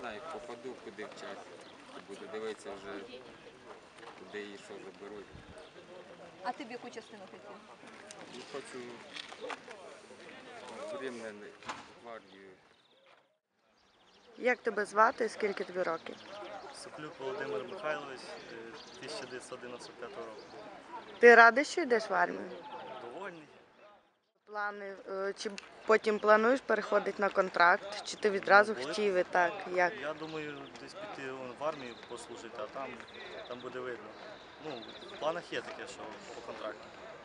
знаю, попаду куди в час. Буду дивитися вже, куди і що заберуть. А ти б яку частину хотів? І хочу в Рівне гвардію. Як тебе звати і скільки тобі років? Соклюк Володимир Михайлович, 1995 року. Ти радий, що йдеш в армію? Довольний. Плани, чи потім плануєш переходити на контракт, чи ти відразу хотів і так, як? Я думаю, десь піти в армію послужити, а там буде видно. Ну, в планах є таке, що по контракту.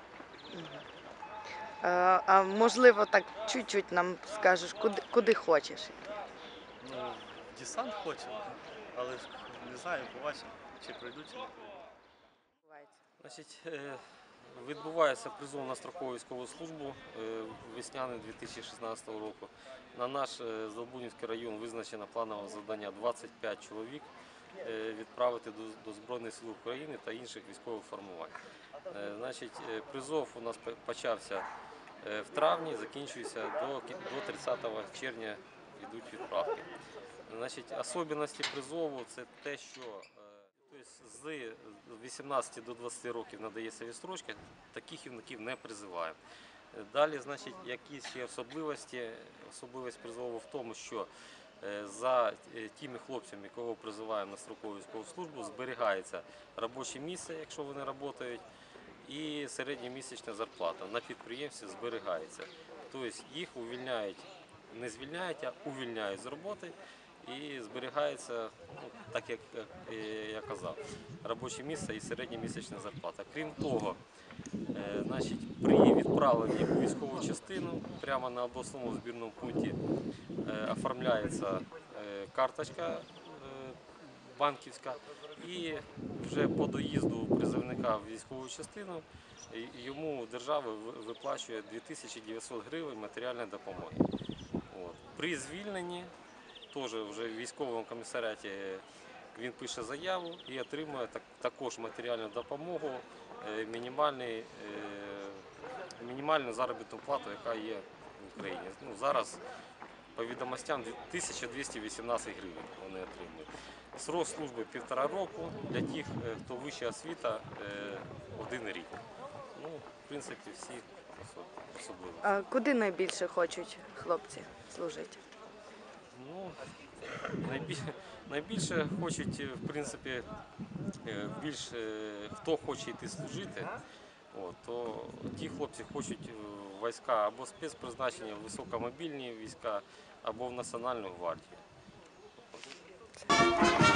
А можливо, так чуть-чуть нам скажеш, куди хочеш йти? Ну, в десант хочу, але ж не знаю, побачимо, чи пройду, чи не пройду. Значить, відбувається призов на строкову військову службу весняний 2016 року. На наш Здолбунівський район визначено планове завдання 25 чоловік відправити до Збройних сил України та інших військових формувань. Значить, призов у нас почався в травні, закінчується до 30 червня йдуть відправки. Значить, особливості призову – це те, що з 18 до 20 років надається відстрочка, таких юнаків не призиваємо. Далі, значить, якісь є особливості. Особливість призову в тому, що за тими хлопцями, кого призиваємо на строкову військову службу, зберігається робоче місце, якщо вони працюють, і середньомісячна зарплата на підприємстві зберігається. Тобто їх увільняють, не звільняють, а увільняють з роботи. І зберігається, ну, так як я казав, робоче місце і середньомісячна зарплата. Крім того, значить, при відправленні у військову частину прямо на обласному збірному пункті оформляється карточка банківська, і вже по доїзду призовника в військову частину йому держава виплачує 2900 гривень матеріальної допомоги. От. При звільненні теж вже в військовому комісаріаті він пише заяву і отримує також матеріальну допомогу, мінімальну заробітну плату, яка є в Україні. Ну, зараз, по відомостям, 1218 гривень вони отримують. Срок служби 1,5 року, для тих, хто вища освіта, 1 рік. Ну, в принципі, всі особливо. А куди найбільше хочуть хлопці служити? Ну, найбільше хочуть, в принципі, хто хоче йти служити, то ті хлопці хочуть в війська або спецпризначення, високомобільні війська, або в Національну гвардію.